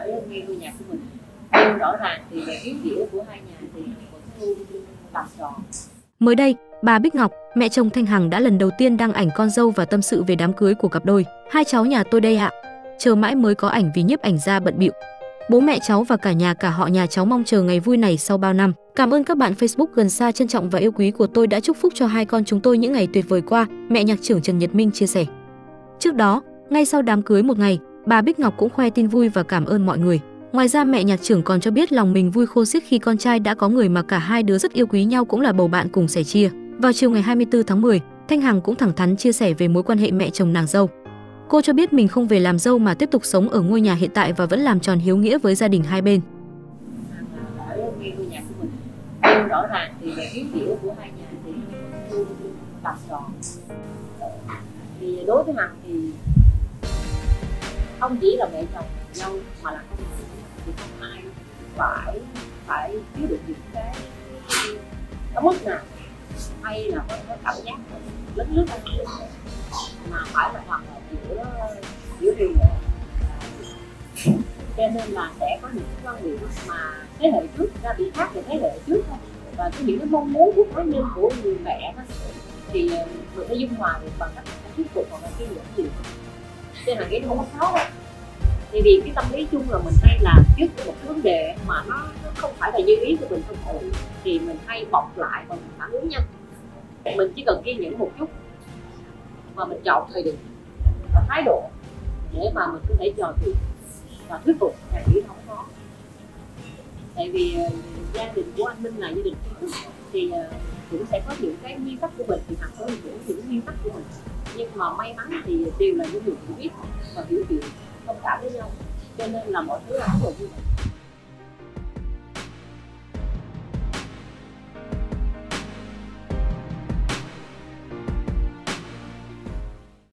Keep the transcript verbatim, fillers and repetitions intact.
ở ngay ngôi nhà của mình. Nhưng rõ ràng thì tiếng nghĩa của hai nhà thì vẫn luôn làm tròn. Mới đây, bà Bích Ngọc, mẹ chồng Thanh Hằng đã lần đầu tiên đăng ảnh con dâu và tâm sự về đám cưới của cặp đôi. Hai cháu nhà tôi đây ạ. Chờ mãi mới có ảnh vì nhiếp ảnh gia bận bịu. Bố mẹ cháu và cả nhà cả họ nhà cháu mong chờ ngày vui này sau bao năm. Cảm ơn các bạn Facebook gần xa trân trọng và yêu quý của tôi đã chúc phúc cho hai con chúng tôi những ngày tuyệt vời qua, mẹ nhạc trưởng Trần Nhật Minh chia sẻ. Trước đó, ngay sau đám cưới một ngày, bà Bích Ngọc cũng khoe tin vui và cảm ơn mọi người. Ngoài ra mẹ nhạc trưởng còn cho biết lòng mình vui khôn xiết khi con trai đã có người mà cả hai đứa rất yêu quý nhau cũng là bầu bạn cùng sẻ chia. Vào chiều ngày hai mươi tư tháng mười, Thanh Hằng cũng thẳng thắn chia sẻ về mối quan hệ mẹ chồng nàng dâu. Cô cho biết mình không về làm dâu mà tiếp tục sống ở ngôi nhà hiện tại và vẫn làm tròn hiếu nghĩa với gia đình hai bên. Ở ngay ngôi nhà của mình. Nhưng rõ ràng thì tiếng nghĩa của hai nhà thì luôn làm tròn. Thì đối với Hằng thì không chỉ là mẹ chồng nhau mà là con thì không ai phải phải chứa được những cái ở mức nào hay là có cái cảm giác lớn lớn hơn mà phải là hòa hợp giữa giữa điều này. Cho nên là sẽ có những quan điểm mà thế hệ trước ra bị khác về thế hệ trước thôi, và cái những cái mong muốn của cá nhân của người mẹ đó, thì mình phải dung hòa được bằng cách thuyết phục hoặc là cái những gì. Cho nên là cái không có khó đâu. Thì vì cái tâm lý chung là mình hay làm trước một cái vấn đề mà nó, nó không phải là như ý của mình không ổn thì mình hay bọc lại và mình phản ứng nhanh. Mình chỉ cần kiên nhẫn một chút và mình chọn thời điểm và thái độ để mà mình có thể trò chuyện và thuyết phục là nghĩ không khó. Tại vì uh, gia đình của anh Minh là gia đình chính thức thì uh, cũng sẽ có những cái nguyên tắc của mình, thì Hằng có những những nguyên tắc của mình, nhưng mà may mắn thì đều là những người hiểu biết và hiểu chuyện thông cảm với nhau, cho nên là mọi thứ là rất là vui.